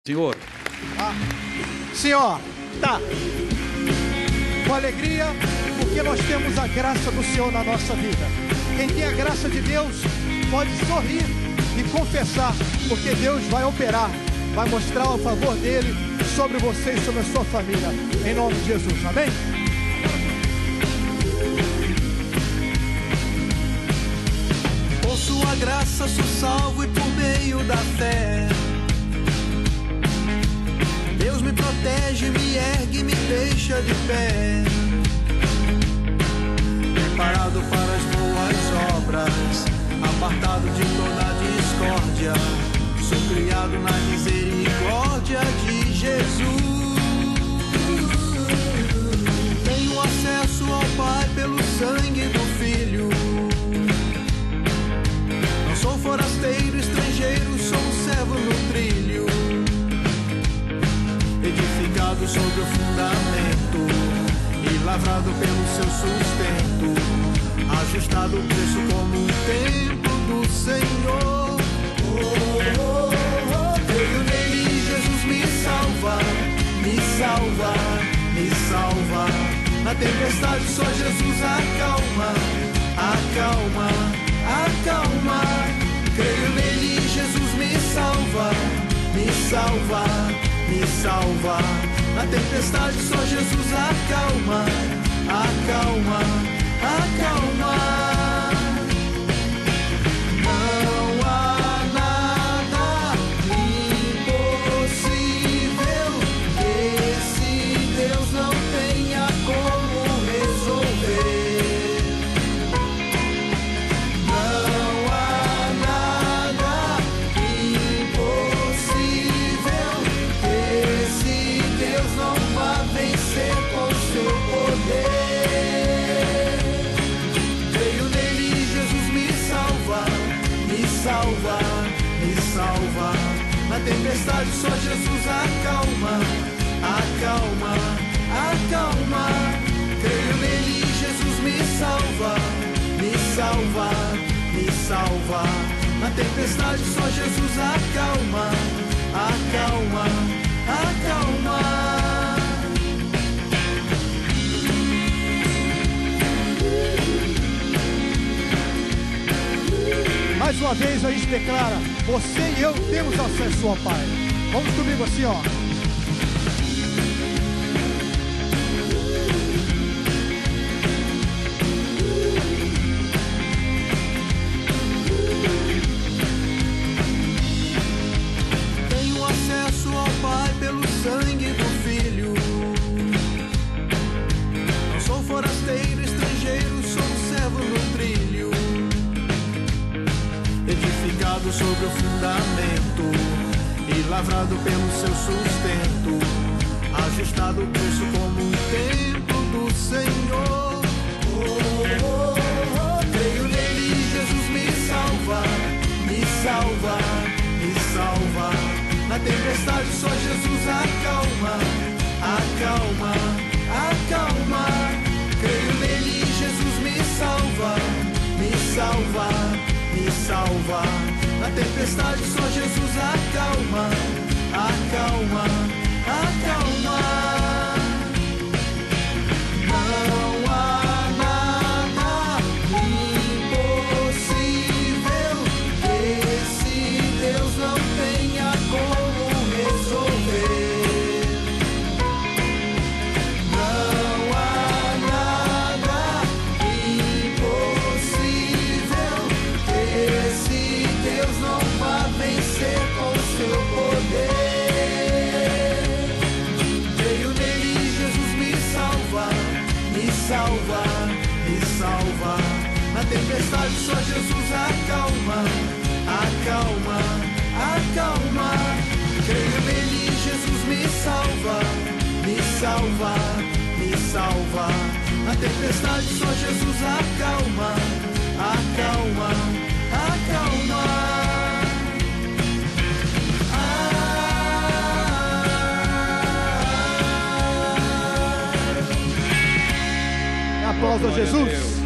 Senhor. Senhor, tá. Com alegria, porque nós temos a graça do Senhor na nossa vida. Quem tem a graça de Deus pode sorrir e confessar, porque Deus vai operar, vai mostrar o favor dele sobre você e sobre a sua família, em nome de Jesus, amém? Por sua graça sou salvo e por meio da fé Deus me protege, me ergue e me deixa de pé, preparado para as boas obras, apartado de toda discórdia, sou criado na misericórdia de Jesus. Tenho acesso ao Pai pelo sangue do Filho. Não sou forasteiro, estrangeiro, sou um servo no trilho, edificado sobre o fundamento e lavrado pelo seu sustento, ajustado o preço como um templo do Senhor. Creio nele, Jesus me salva, me salva, me salva. Na tempestade só Jesus acalma, acalma, acalma. Creio nele, Jesus me salva, me salva, me salva. Na tempestade só Jesus acalma, acalma, acalma. Não há nada impossível que esse Deus não tenha como resolver. Não há nada impossível que esse Deus não vá vencer com seu poder. Creio nele, Jesus me salva, me salva, me salva. Na tempestade só Jesus acalma, acalma, acalma. Creio nele, Jesus me salva, me salva, me salva. Na tempestade só Jesus acalma, acalma, acalma. Mais uma vez a gente declara: você e eu temos acesso ao Pai. Vamos comigo assim, ó. Tenho acesso ao Pai pelo sangue do Filho. Não sou forasteiro, estrangeiro, sou um servo no trilho, edificado sobre o fundamento e lavrado pelo seu sustento, ajustado o preço como um templo do Senhor. Creio nele, Jesus me salva, me salva, me salva. Na tempestade só Jesus acalma, acalma, acalma. Creio nele, Jesus me salva, me salva, me salva. Na tempestade só Jesus acalma, acalma, acalma. Não há nada impossível que esse Deus não tenha como resolver. Não há nada impossível que esse Deus não vá vencer com seu poder. Creio nele, Jesus me salva, me salva, me salva. Na tempestade só Jesus acalma, acalma, acalma. Creio nele, Jesus me salva, me salva, me salva. Na tempestade só Jesus acalma, acalma, acalma. Aplausos a Jesus.